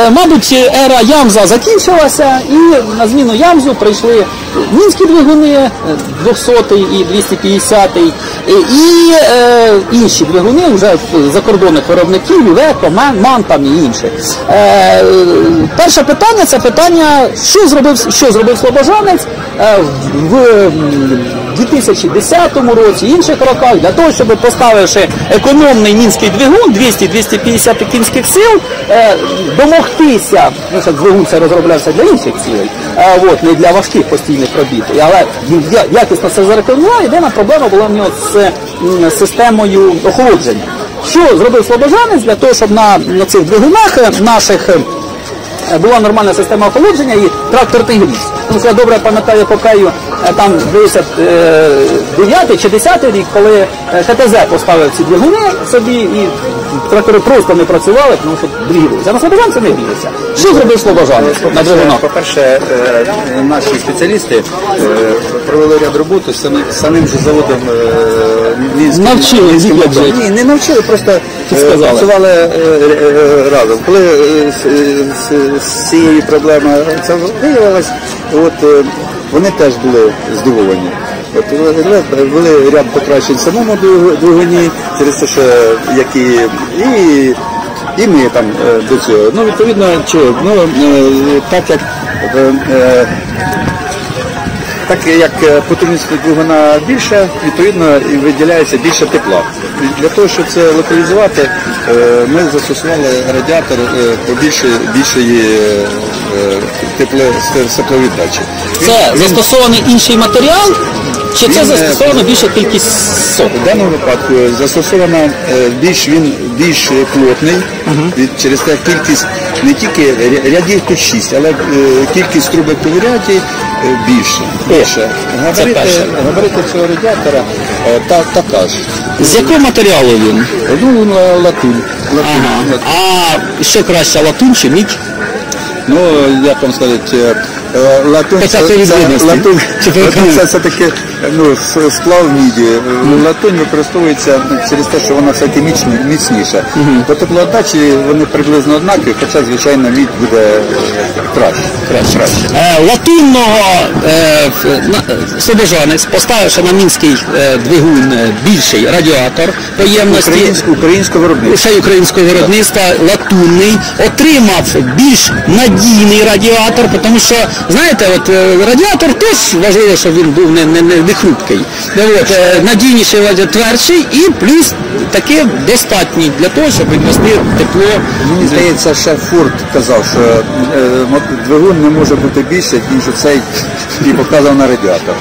мабуть, ера Ямза закінчилася, і на зміну Ямзу прийшли мінські двигуни, 200-й і 250-й, і інші двигуни вже закордонних виробників, Івеко, МАН там і інші. Перше питання – це питання, що зробив Слобожанець в 2010 році, інших роках, для того, щоб, поставивши економний мінський двигун, 200-250 кінських сил, домогтися, двигун це розроблявся для інших цілей, не для важких постійних робіт, але якісно це зарекомендував, єдина проблема була в нього з системою охолодження. Що зробив Слобожанець для того, щоб на цих двигунах наших була нормальна система охолодження і тракторний гріз. Тому що я добре пам'ятаю епопею, там, здається, 9 чи 10 рік, коли ХТЗ поставив ці двигуни собі, і трактори просто не працювали, тому що грілися. А на Слобожанці не грілися. Що зробив Слобожанець на двигунах? По-перше, наші спеціалісти провели ряд роботи з самим же заводом Мінським. Навчили? Ні, не навчили, просто працювали разом. Коли з цієї проблеми це виявилось, вони теж були здивовані. Були ряд покращень в самому двигуні, через те, що і ми там до цього. Ну, відповідно, так як потужність двигуна більша, відповідно і виділяється більше тепла. Для того, щоб це локалізувати, ми застосували радіатор більшої тепловіддачі. Це застосований інший матеріал, чи це застосовано більша кількість сот? У даному випадку застосовано він більш плотний, через те кількість не тільки рядів тут 6, але кількість трубок у ряді більше. Габарити цього радіатора така ж. З якого матеріалу він? Латунь. А що краще, латунь чи мідь? Ну, як вам сказати, латунь це все-таки сплав міді. Латунь використовується через те, що вона все-таки міцніша. По теплоотдачі вони приблизно однакові, хоча, звичайно, мідь буде краще. Латунного Слобожанець, поставивши на мінський двигун більший радіатор поємності українського виробництва, латунний, отримав більш надійний радіатор, тому що, знаєте, радіатор теж важливо, щоб він був не хрупкий. Надійніший, твердший і плюс таки достатній для того, щоб відвести тепло. Мені здається, ще Форд казав, що двигун не може бути більше, ніж цей, і показав на радіатор.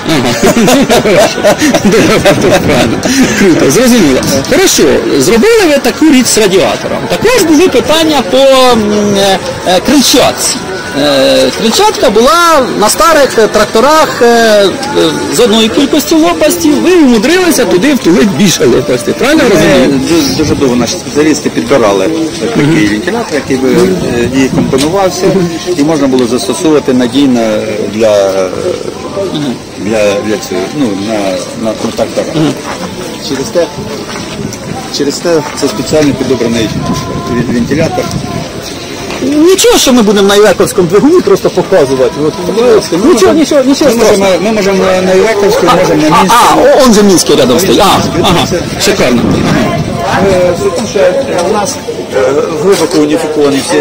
Круто, зрозуміло. Хорошо, зробили ви таку річ з радіатором. Також були питання по крильчатці. Крильчатка була на старих тракторах з одної кількості лопастів, ви умудрилися туди втулити більше лопастей, правильно розумію? Дуже довго наші спеціалісти підбирали такий вентилятор, який би і компонувався, і можна було застосовувати надійно на тракторах. Через те це спеціально підобраний вентилятор. Нічого, що ми будемо на Івековському двигуні просто показувати. Нічого страшного. Ми можемо на Івековському, можемо на Мінському. Он же Мінський рядом стоїть. Шикарно. Тому що у нас глибоко уніфіковані всі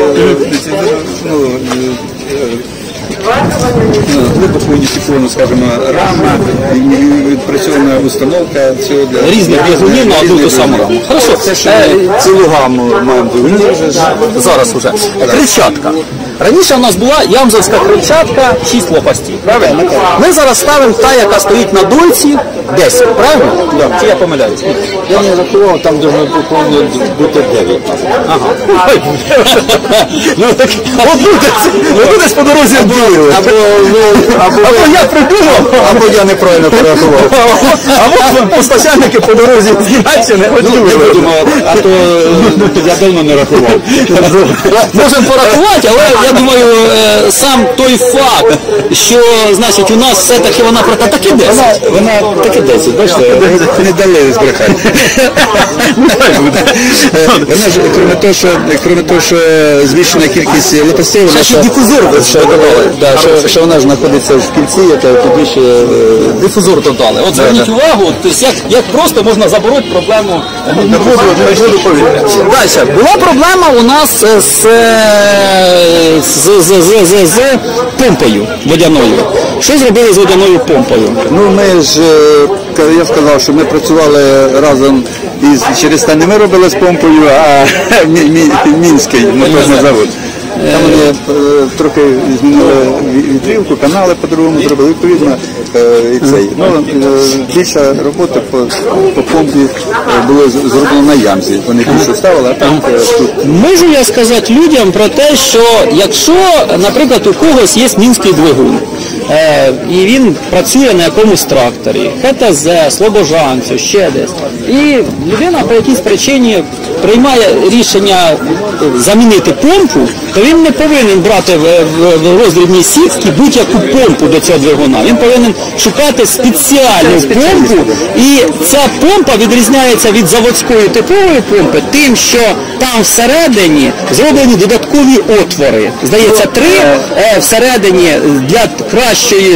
глибоко уніфікована, скажімо, рама, відпрацьована установка цього для різних двигунів на одну ту саму раму. Хорошо, цілу гаму маємо двигунів. Зараз уже. Крильчатка. Раніше у нас була ямзовська крильчатка 6 лопастей, правильно? Ми зараз ставимо та, яка стоїть на дойці 10, правильно? Чи я помиляюсь? Я не рахував, там повинно бути 9. Ну так, от десь по дорозі повірили. Або я придумав, або я неправильно порахував. Або постачальники по дорозі з Німеччини оділили. А то я давно не рахував. Можемо порахувати, але я думаю, сам той факт, що, значить, у нас все-таки вона таки 10. Вона таки 10, бачите, не дали збрехати. Вона ж, крім того, що збільшена кількість лопастей, вона Ще дифузор що вона ж знаходиться в кільці, тоді ще Дифузор додали. От зверніть увагу, тобто як просто можна забороти проблему воду повітря. Далі. Була проблема у нас з помпою водяною. Що зробили з водяною помпою? Ну ми ж, я сказав, що ми працювали разом через те не ми робили з помпою, а Мінський моторний завод. Там вони трохи змінили відрівку, канали по-другому зробили, відповідно, і цей. Ну, більша робота по помпі було зроблено на ямзі. Вони більше ставили, а так тут. Можу я сказати людям про те, що якщо, наприклад, у когось є мінський двигун, і він працює на якомусь тракторі, ХТЗ, Слобожанцю, ще десь, і людина по якійсь причині приймає рішення замінити помпу, то він не повинен брати в роздрібній сітці будь-яку помпу до цього двигуна. Він повинен шукати спеціальну помпу, і ця помпа відрізняється від заводської типової помпи тим, що там всередині зроблені додаткові отвори. Здається, 3 всередині для кращої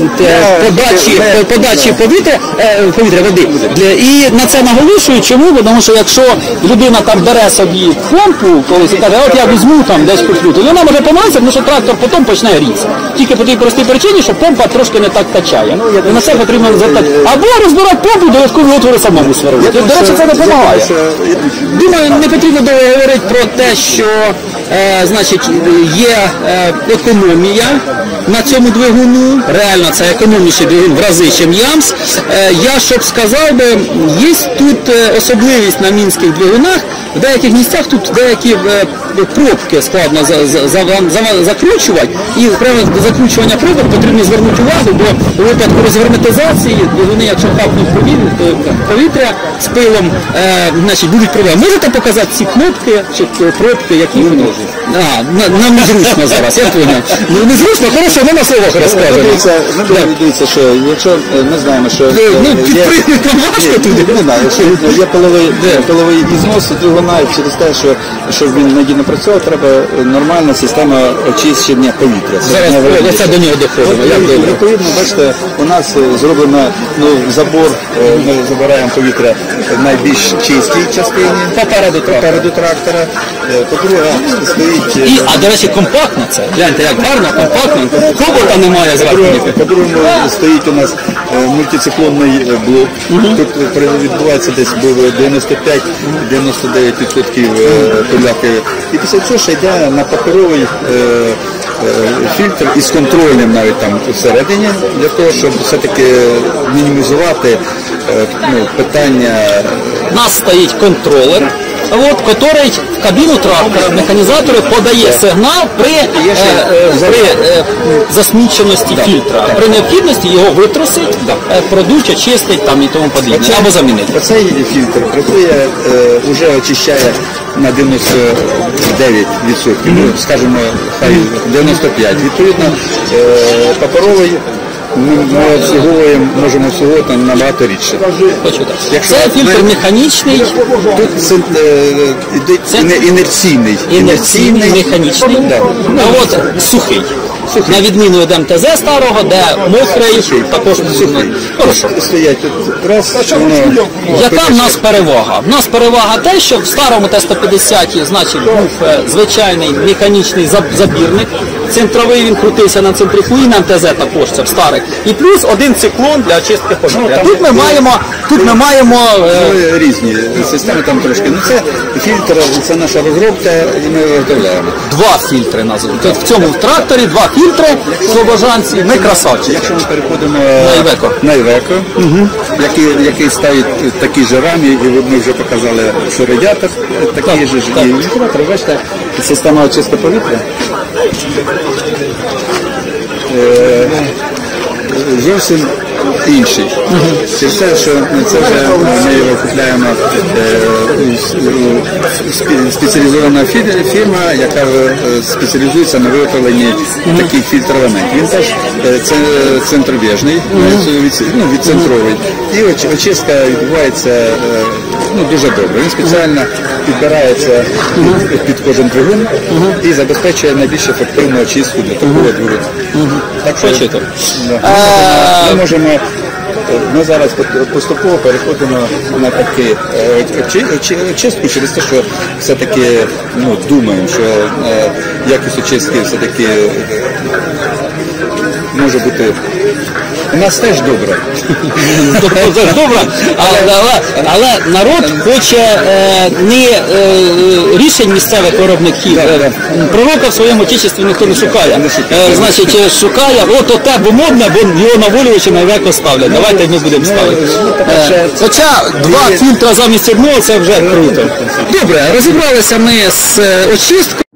подачі повітря, води. І на це наголошую. Чому? Тому що якщо людина там бере собі помпу колись і каже, от я візьму там десь куплю, то вона може помилитися, тому що трактор потім почне грітися. Тільки по тій простій причині, що помпа трошки не так качає. І на це потрібно звертати. Або розбирати помпу, додаткові отвори самому сверлити. До речі, це допомагає. Думаю, не потрібно довго говорити про те, що значить, є економія на цьому двигуну. Реально це економніший двигун в рази, ніж Ямс. Я щоб сказав би, є тут особливість на мінських двигунах. В деяких місцях тут деякі пробки складно закручувати, і прямо до закручування пробок потрібно звернути увагу, бо у випадку розгерметизації двигуни, якщо капнуть повітря з пилом, значить, будуть проблеми. Можете показати ці кнопки чи пробки, які вони? Нам незручно зараз, я поняв. Незручно, хорошо, ми на словах розкажемо. Дивіться, що якщо ми знаємо, що підприємникам важко туди. Не знаю, якщо є пиловий ізнос двигуна, через те, що щоб він надійно працював, треба нормальна система очищення повітря. Зараз це до нього доходимо. Відповідно, бачите, у нас зроблено забор, ми забираємо повітря в найбільш чистій частині попереду трактора. По-друге, стоїть... А, до речі, компактно це. Гляньте, як гарно, компактно. Хобота немає зверху. По-другому стоїть у нас мультициклонний блок. Тут відбувається десь 95-99% поляки. І після цього ще йде на паперовий фільтр із контрольним навіть там всередині, для того, щоб все-таки мінімізувати питання. У нас стоїть контролер, який в кабіну трактора механізатору подає сигнал при засміченості фільтра. При необхідності його витрусить, продуть, очистить там, і тому подібне, або замінити. Оцей фільтр працює, вже очищає на 99%, скажімо, хай 95%. Відповідно, паперовий ми обслуговуємо, можемо обслуговувати набагато рідше. Це фільтр механічний. Тут інерційний. Інерційний, механічний. А от сухий. На відміну від МТЗ старого, де мокрий, також сухий. Хорошо. Яка в нас перевага? В нас перевага те, що в старому Т-150 значить, був звичайний механічний забірник. Центровий він крутився на центрифугі, на МТЗ також це в старих. І плюс один циклон для очистки повітря. Тут ми маємо різні системи там трошки. Це фільтр, це наша розробка, і ми виготовляємо. 2 фільтри називають. В цьому тракторі 2 фільтри, слобожанці, ми красавчики. Якщо ми переходимо на Iveco, який ставить такі ж рамі, і ми вже показали, що радіатор такий же і вентилятор, бачите, система очистки повітря. зовсім інший. Через те, що це вже ми його купляємо спеціалізована фірма, яка спеціалізується на виготовленні таких фільтрованих. Він теж центробіжний, відцентровий. І очистка відбувається дуже добре. Він спеціально підбирається під кожен двигун і забезпечує найбільш ефективну очистку для такого двигуна. Так що ми зараз поступово переходимо на таку очистку через те, що все-таки думаємо, що якість очистки все-таки може бути у нас теж добре. Це ж добре, але народ хоче не рішень місцевих виробників. Пророка в своєму отечестві ніхто не шукає. Значить, шукає, от те, бо модне, бо його наволювачі наверху ставлять. Давайте ми будемо ставити. Хоча 2 фільтра замість одного, це вже круто. Добре, розібралися ми з очисткою.